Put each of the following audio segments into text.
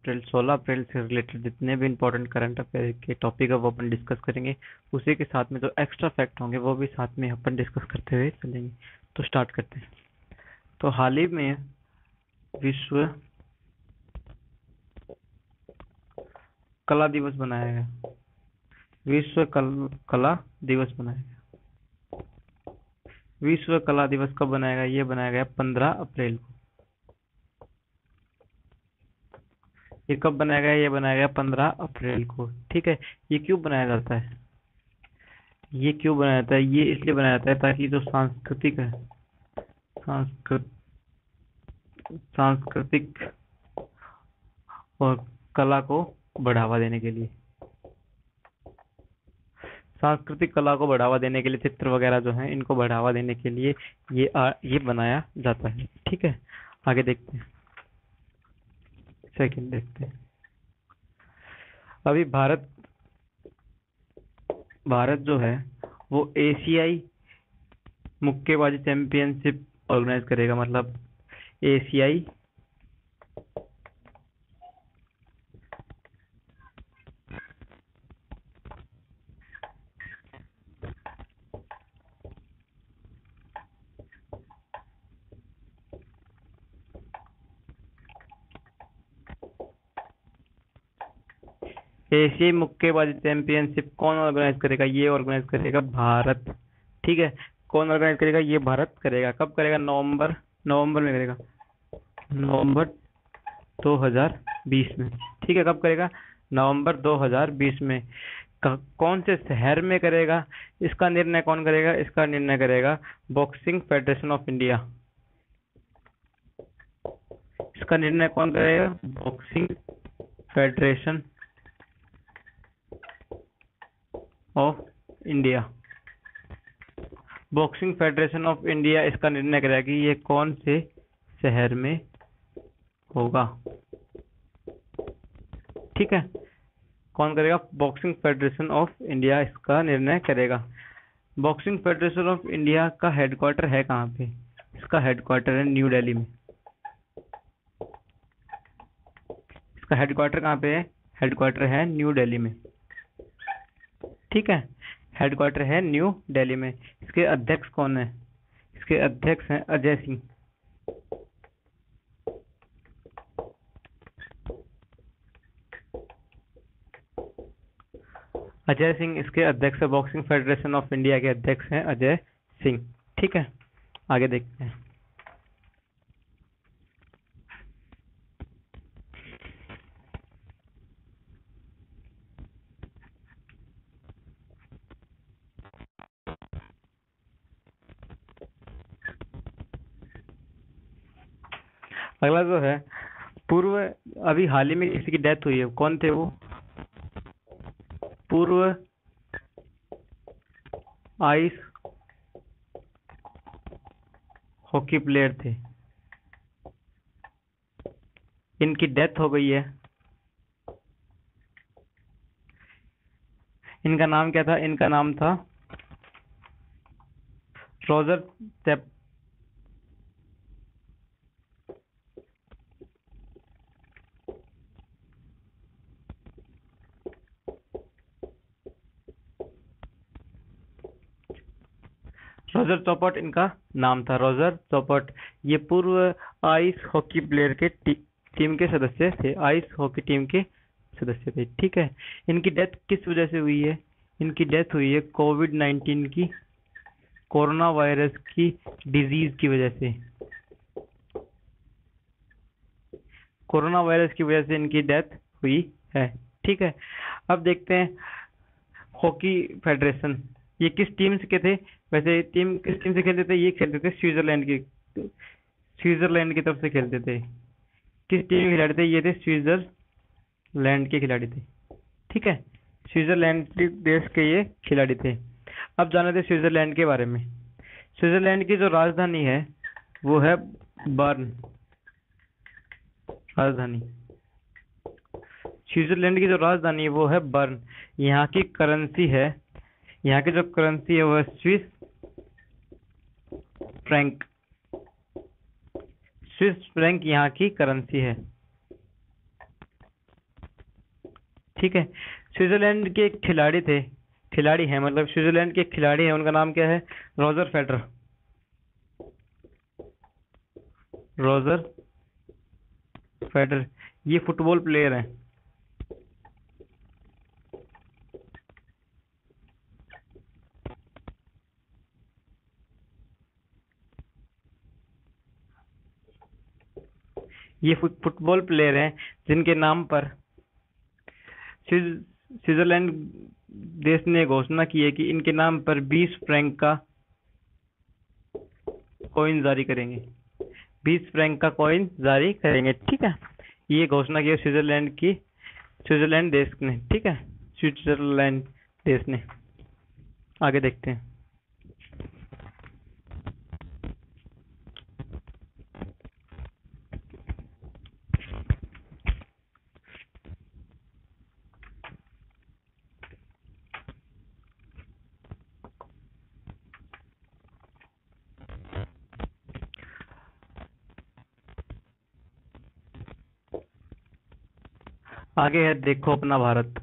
अप्रैल 16 अप्रैल से रिलेटेड जितने भी इंपॉर्टेंट करंट अफेयर के टॉपिक है वो अपन डिस्कस करेंगे। उसी के साथ में जो एक्स्ट्रा फैक्ट होंगे वो भी साथ में अपन डिस्कस करते हुए चलेंगे। तो स्टार्ट करते हैं। तो हाल ही में विश्व कला दिवस मनाया गया। कला दिवस मनाया गया। विश्व कला दिवस कब बनाया गया? ये बनाया गया 15 अप्रैल को। ये कब बनाया गया? ये बनाया गया 15 अप्रैल को। ठीक है। ये क्यों बनाया जाता है? ये क्यों बनाया जाता है? ये इसलिए बनाया जाता है ताकि जो सांस्कृतिक है, सांस्कृत सांस्कृतिक और कला को बढ़ावा देने के लिए, सांस्कृतिक कला को बढ़ावा देने के लिए, चित्र वगैरह जो हैं इनको बढ़ावा देने के लिए ये बनाया जाता है। ठीक है। आगे देखते हैं। सेकंड देखते हैं। अभी भारत जो है वो एशियाई मुक्केबाजी चैंपियनशिप ऑर्गेनाइज करेगा। मतलब एशियाई एशियाई मुक्केबाजी चैंपियनशिप कौन ऑर्गेनाइज करेगा? ये ऑर्गेनाइज करेगा भारत। ठीक है। कौन ऑर्गेनाइज करेगा? ये भारत करेगा। कब करेगा? नवंबर में करेगा। नवंबर 2020 में। ठीक है। कब करेगा? नवंबर 2020 में। कौन से शहर में करेगा? इसका निर्णय कौन करेगा? इसका निर्णय करेगा बॉक्सिंग फेडरेशन ऑफ इंडिया। इसका निर्णय कौन करेगा? Boxing federation of India. Boxing federation of India इसका निर्णय करेगा कि ये कौन से शहर में होगा। ठीक है। कौन करेगा? बॉक्सिंग फेडरेशन ऑफ इंडिया इसका निर्णय करेगा। बॉक्सिंग फेडरेशन ऑफ इंडिया का हेडक्वार्टर है कहाँ पे? इसका हेडक्वार्टर है न्यू दिल्ली में। इसका हेडक्वार्टर कहाँ पे है? हेडक्वार्टर है न्यू दिल्ली में। ठीक है। हेडक्वार्टर है न्यू दिल्ली में। इसके अध्यक्ष कौन है? इसके अध्यक्ष हैं अजय सिंह। अजय सिंह इसके अध्यक्ष है। बॉक्सिंग फेडरेशन ऑफ इंडिया के अध्यक्ष हैं अजय सिंह। ठीक है। आगे देखते हैं। अगला जो है पूर्व, अभी हाल ही में किसी की डेथ हुई है। कौन थे वो? पूर्व आइस हॉकी प्लेयर थे। इनकी डेथ हो गई है। इनका नाम क्या था? इनका नाम था रोजर रोजर चौपट इनका नाम था। रोजर चौपट ये पूर्व आइस हॉकी प्लेयर के टीम के सदस्य थे। आइस हॉकी टीम के सदस्य थे। ठीक है। इनकी डेथ किस वजह से हुई है? इनकी डेथ हुई है कोविड-19 की, कोरोना वायरस की डिजीज की वजह से। कोरोना वायरस की वजह से इनकी डेथ हुई है। ठीक है। अब देखते हैं हॉकी फेडरेशन ये किस टीम से के थे? वैसे टीम किस टीम से खेलते थे? ये खेलते थे स्विट्जरलैंड की तरफ से खेलते थे। किस टीम के खिलाड़ी थे? ये थे स्विट्जरलैंड के खिलाड़ी थे। ठीक है। स्विट्जरलैंड देश के ये खिलाड़ी थे। अब जाने थे स्विट्जरलैंड के बारे में। स्विट्जरलैंड की जो राजधानी है वो है बर्न। राजधानी स्विट्जरलैंड की जो राजधानी है वो है बर्न। यहाँ की करेंसी है, यहाँ की जो करेंसी है वो है स्विस फ्रैंक। स्विस फ्रैंक यहाँ की करेंसी है। ठीक है। स्विट्जरलैंड के एक खिलाड़ी हैं, मतलब स्विट्जरलैंड के एक खिलाड़ी हैं, उनका नाम क्या है? Roger Federer. रोजर फेडरर ये फुटबॉल प्लेयर हैं। ये फुटबॉल प्लेयर हैं जिनके नाम पर स्विट्जरलैंड देश ने घोषणा की है कि इनके नाम पर 20 फ्रैंक का कॉइन जारी करेंगे। 20 फ्रैंक का कॉइन जारी करेंगे, ठीक है। ये घोषणा की है स्विट्जरलैंड देश ने, ठीक है, स्विट्जरलैंड देश ने। आगे देखते हैं। आगे है देखो अपना भारत।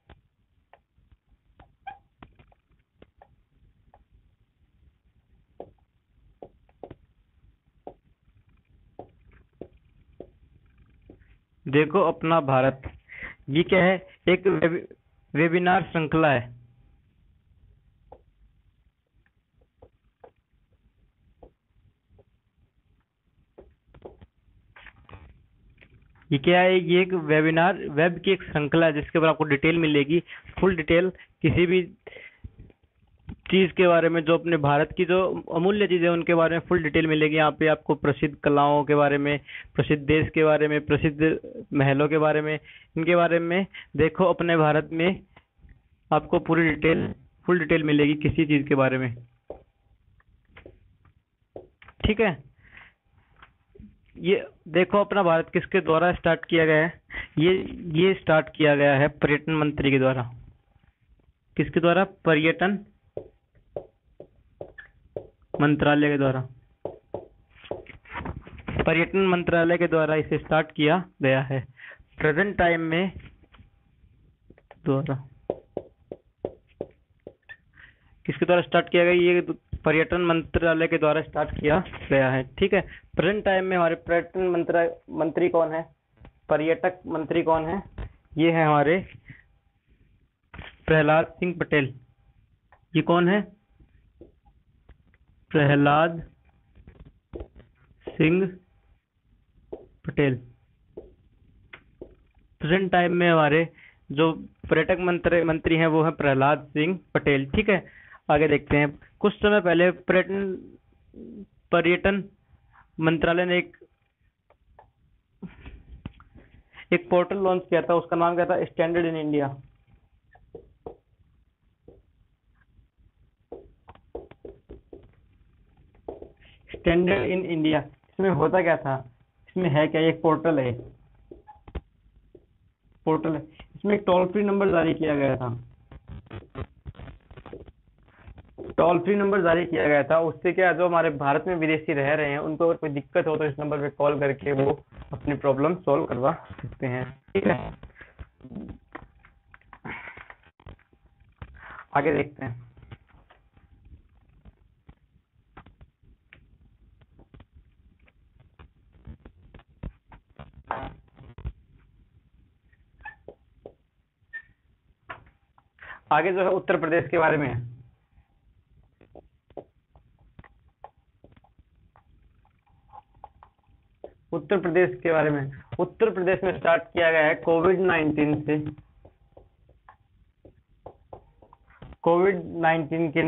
देखो अपना भारत, ये क्या है? एक वेबिनार श्रृंखला है। ये क्या है? ये एक वेबिनार वेब की एक श्रृंखला है जिसके ऊपर आपको डिटेल मिलेगी, फुल डिटेल किसी भी चीज के बारे में, जो अपने भारत की जो अमूल्य चीजें उनके बारे में फुल डिटेल मिलेगी। यहाँ पे आपको प्रसिद्ध कलाओं के बारे में, प्रसिद्ध देश के बारे में, प्रसिद्ध महलों के बारे में, इनके बारे में देखो अपने भारत में आपको पूरी डिटेल, फुल डिटेल मिलेगी किसी चीज के बारे में, ठीक है। ये देखो अपना भारत किसके द्वारा स्टार्ट किया गया है? ये स्टार्ट किया गया है पर्यटन मंत्री के द्वारा। किसके द्वारा? पर्यटन मंत्रालय के द्वारा। पर्यटन मंत्रालय के द्वारा इसे स्टार्ट किया गया है। प्रेजेंट टाइम में द्वारा किसके द्वारा स्टार्ट किया गया? ये पर्यटन मंत्रालय के द्वारा स्टार्ट किया गया है, ठीक है। प्रेजेंट टाइम में हमारे पर्यटन मंत्री कौन है? पर्यटक मंत्री कौन है? ये है हमारे प्रहलाद सिंह पटेल। ये कौन है? प्रहलाद सिंह पटेल। प्रेजेंट टाइम में हमारे जो पर्यटक मंत्री हैं वो है प्रहलाद सिंह पटेल, ठीक है। आगे देखते हैं। कुछ समय पहले पर्यटन मंत्रालय ने एक पोर्टल लॉन्च किया था, उसका नाम क्या था? Standard in India. Standard in India, इसमें होता क्या था? इसमें है क्या? एक पोर्टल है, इसमें एक टोल फ्री नंबर जारी किया गया था। टोल फ्री नंबर जारी किया गया था, उससे क्या, जो हमारे भारत में विदेशी रह रहे हैं उनको अगर कोई दिक्कत हो तो इस नंबर पे कॉल करके वो अपनी प्रॉब्लम सॉल्व करवा सकते हैं, ठीक है। आगे देखते हैं। आगे जो है उत्तर प्रदेश के बारे में है। उत्तर प्रदेश के बारे में, उत्तर प्रदेश में स्टार्ट किया गया है कोविड-19 से, कोविड-19 के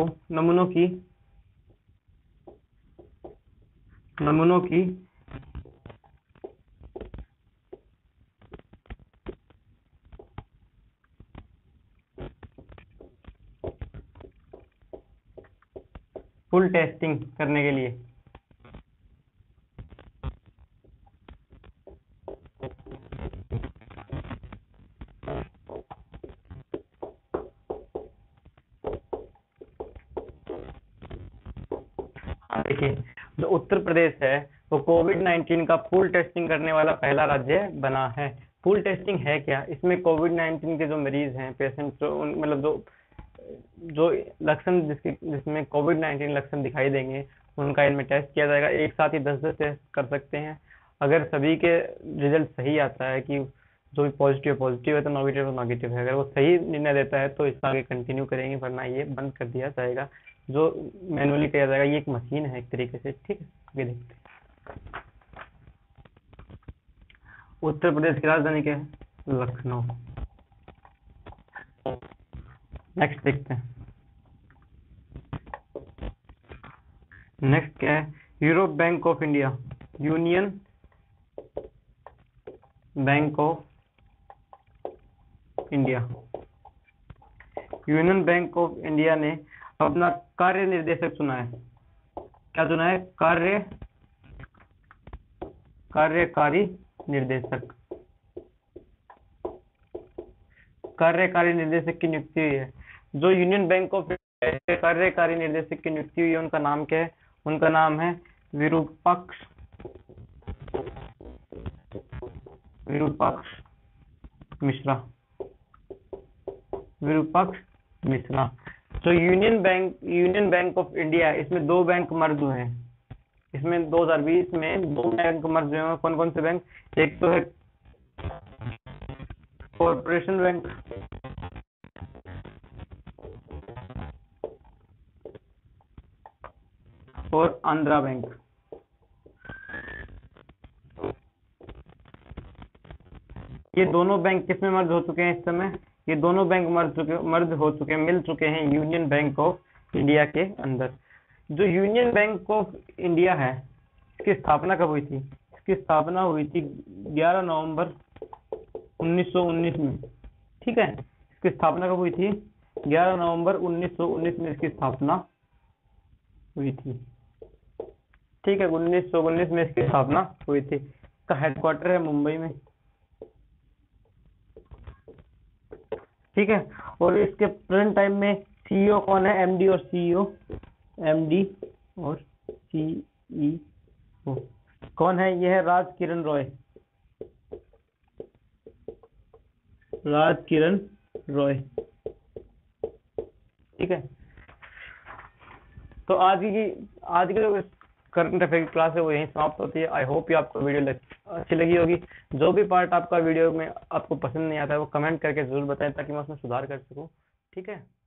नमूनों की फुल टेस्टिंग करने के लिए। देखिए, जो उत्तर प्रदेश है वो कोविड-19 का फुल टेस्टिंग करने वाला पहला राज्य बना है। पूल टेस्टिंग है क्या? इसमें कोविड-19 के जो मरीज हैं, पेशेंट, जो मतलब जो जो लक्षण जिसमें कोविड-19 लक्षण दिखाई देंगे, उनका इनमें टेस्ट किया जाएगा। एक साथ ही 10-10 टेस्ट कर सकते हैं। अगर सभी के रिजल्ट सही आता है कि जो भी पॉजिटिव है तो नेगेटिव है, अगर वो सही निर्णय देता है तो इसका आगे कंटिन्यू करेंगे, वरना ये बंद कर दिया जाएगा। जो मैनुअली किया जाएगा, ये एक मशीन है एक तरीके से। ठीक है, आगे देखते हैं। उत्तर प्रदेश की राजधानी क्या है? लखनऊ। नेक्स्ट देखते हैं। नेक्स्ट क्या है? Europe bank of India, Union Bank of India. Union Bank of India ने अपना कार्य निर्देशक चुना है। क्या चुना है? कार्यकारी निर्देशक। कार्यकारी निर्देशक की नियुक्ति हुई है। जो यूनियन बैंक ऑफ इंडिया के कार्यकारी निर्देशक की नियुक्ति हुई है, उनका नाम क्या है? उनका नाम है विरूपाक्ष मिश्रा। विरूपाक्ष मिश्रा। तो यूनियन बैंक ऑफ इंडिया, इसमें 2 बैंक मर्ज हुए हैं। इसमें 2020 में 2 बैंक मर्ज हुए हैं। कौन कौन से बैंक? एक तो है कॉर्पोरेशन बैंक और आंध्रा बैंक। ये दोनों बैंक किस में मर्ज हो चुके हैं इस समय? ये दोनों बैंक मिल चुके हैं यूनियन बैंक ऑफ इंडिया के अंदर। जो यूनियन बैंक ऑफ इंडिया है, इसकी स्थापना कब हुई थी? इसकी स्थापना हुई थी 11 नवंबर 1919 में। ठीक है, इसकी स्थापना कब हुई थी? 11 नवंबर 1919 में इसकी स्थापना हुई थी। ठीक है, 1919 में इसकी स्थापना हुई थी। इसका हेडक्वार्टर है मुंबई में। ठीक है, और इसके प्रेजेंट टाइम में सीईओ कौन है? एमडी और सीईओ कौन है? यह है राज किरण रॉय। ठीक है, तो आज की जो करंट अफेयर की क्लास है वो यहीं समाप्त होती है। आई होप ये आपको वीडियो अच्छी लगी होगी। जो भी पार्ट आपका वीडियो में आपको पसंद नहीं आता है, वो कमेंट करके जरूर बताएं, ताकि मैं उसमें सुधार कर सकूं। ठीक है।